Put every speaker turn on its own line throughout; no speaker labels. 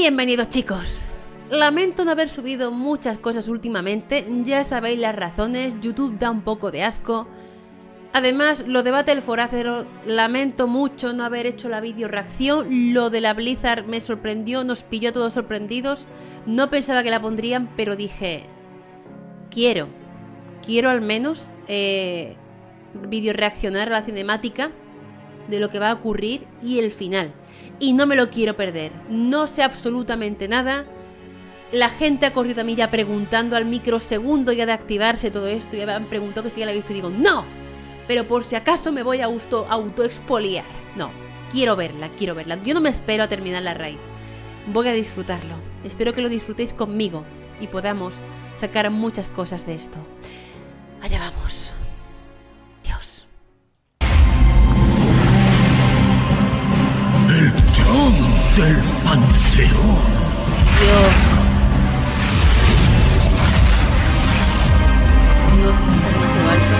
Bienvenidos, chicos. Lamento no haber subido muchas cosas últimamente, ya sabéis las razones, YouTube da un poco de asco. Además, lo de Battle for Azeroth, lamento mucho no haber hecho la video reacción. Lo de la Blizzard me sorprendió, nos pilló todos sorprendidos. No pensaba que la pondrían, pero dije, quiero al menos video reaccionar a la cinemática de lo que va a ocurrir y el final. Y no me lo quiero perder, no sé absolutamente nada. La gente ha corrido a mí ya preguntando al microsegundo ya de activarse todo esto. Ya me han preguntado que si ya la he visto y digo, ¡no! Pero por si acaso me voy a autoexpoliar. No, quiero verla. Yo no me espero a terminar la raid. Voy a disfrutarlo. Espero que lo disfrutéis conmigo y podamos sacar muchas cosas de esto. Allá vamos. Dios.
El trono del Panteón.
Dios. No sé si está demasiado alto.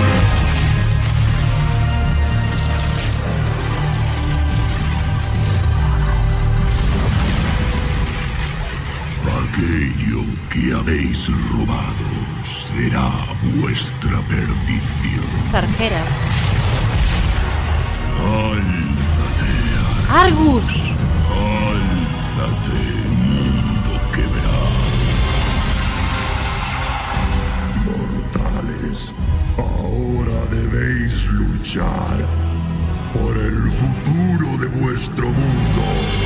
Aquello que habéis robado será vuestra perdición.
Sargeras.
Álzate,
Argus.
álzate, mundo quebrado. Mortales, ahora debéis luchar por el futuro de vuestro mundo.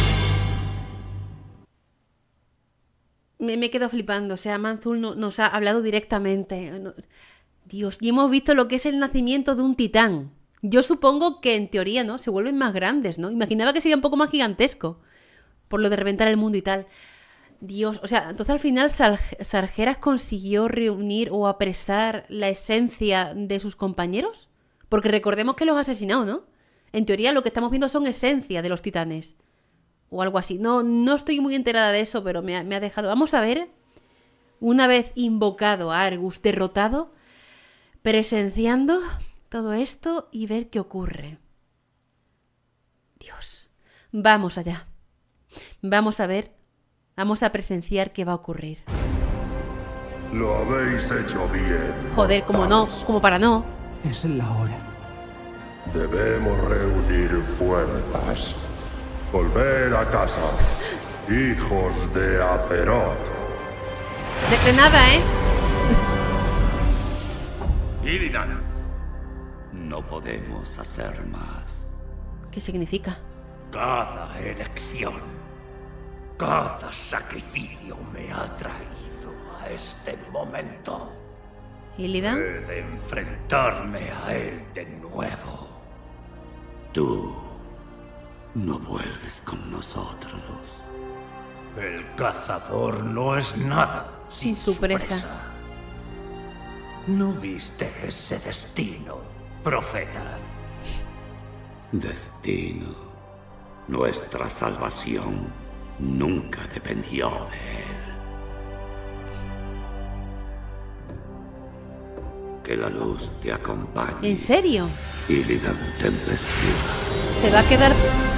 Me quedo flipando, o sea, Manzul nos ha hablado directamente. Dios, y hemos visto lo que es el nacimiento de un titán. Yo supongo que en teoría, ¿no? Se vuelven más grandes, ¿no? Imaginaba que sería un poco más gigantesco, por lo de reventar el mundo y tal. Dios, o sea, entonces al final Sargeras consiguió reunir o apresar la esencia de sus compañeros. Porque recordemos que los ha asesinado, ¿no? En teoría lo que estamos viendo son esencia de los titanes. O algo así. No estoy muy enterada de eso, pero me ha dejado. Vamos a ver. Una vez invocado a Argus, derrotado, presenciando todo esto y ver qué ocurre. Dios. Vamos allá. Vamos a ver. Vamos a presenciar qué va a ocurrir.
Lo habéis hecho bien.
Joder, como no, como para no.
Es la hora.
Debemos reunir fuerzas. Volver a casa, hijos de Azeroth.
De nada, ¿eh?
Illidan, no podemos hacer más.
¿Qué significa?
Cada elección, cada sacrificio me ha traído a este momento.
¿Illidan?
He de enfrentarme a él de nuevo. Tú no vuelves con nosotros. El cazador no es nada
Sin su presa.
¿No viste ese destino, profeta? Destino. Nuestra salvación nunca dependió de él. Que la luz te acompañe.
¿En serio?
Illidan Tempestida.
Se va a quedar...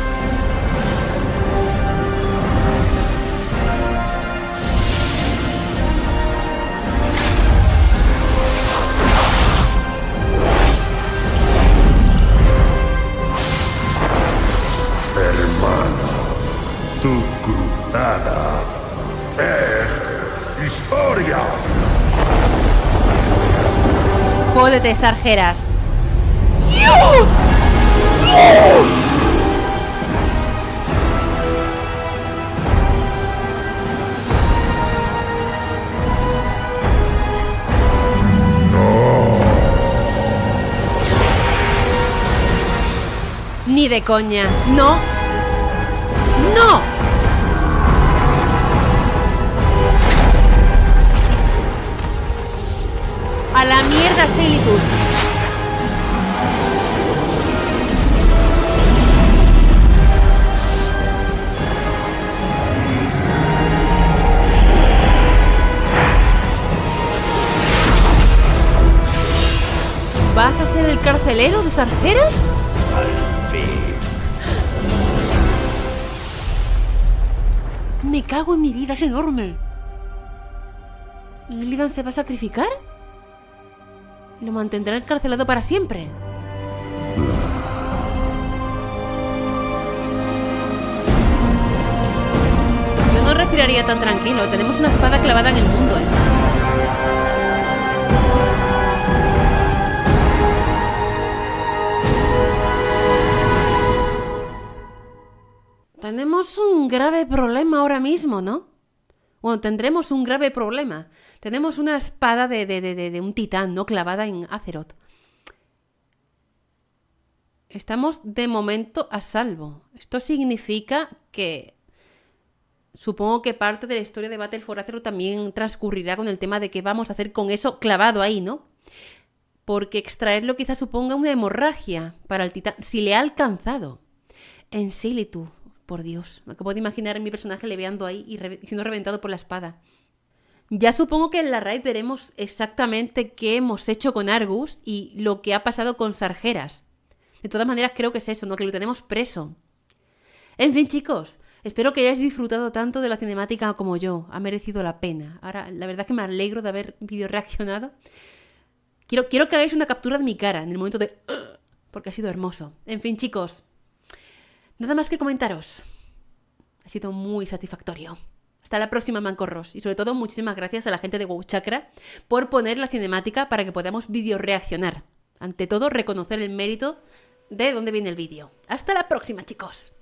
Hermano, tu cruzada es historia.
Jódete, Sargeras. ¡Dios! ¡Dios! Ni de coña. No. ¡No! A la mierda, Celitus. ¿Vas a ser el carcelero de Sargeras?
Al fin.
Me cago en mi vida, es enorme. ¿Illidan se va a sacrificar? ¿Y lo mantendrá encarcelado para siempre? Yo no respiraría tan tranquilo. Tenemos una espada clavada en el mundo, Tenemos un grave problema ahora mismo, ¿no? Bueno, tendremos un grave problema. Tenemos una espada de un titán, ¿no? Clavada en Azeroth. Estamos de momento a salvo. Esto significa que... Supongo que parte de la historia de Battle for Azeroth también transcurrirá con el tema de qué vamos a hacer con eso clavado ahí, ¿no? Porque extraerlo quizás suponga una hemorragia para el titán. Si le ha alcanzado. En Silitu. Por Dios, me acabo de imaginar a mi personaje leveando ahí y siendo reventado por la espada. Ya supongo que en la raid veremos exactamente qué hemos hecho con Argus y lo que ha pasado con Sargeras. De todas maneras creo que es eso, ¿no? Que lo tenemos preso. En fin, chicos, espero que hayáis disfrutado tanto de la cinemática como yo. Ha merecido la pena. Ahora, la verdad es que me alegro de haber video reaccionado. Quiero que hagáis una captura de mi cara en el momento de... porque ha sido hermoso. En fin, chicos. Nada más que comentaros. Ha sido muy satisfactorio. Hasta la próxima, mancorros. Y sobre todo, muchísimas gracias a la gente de WoW Chakra por poner la cinemática para que podamos video reaccionar. Ante todo, reconocer el mérito de dónde viene el vídeo. Hasta la próxima, chicos.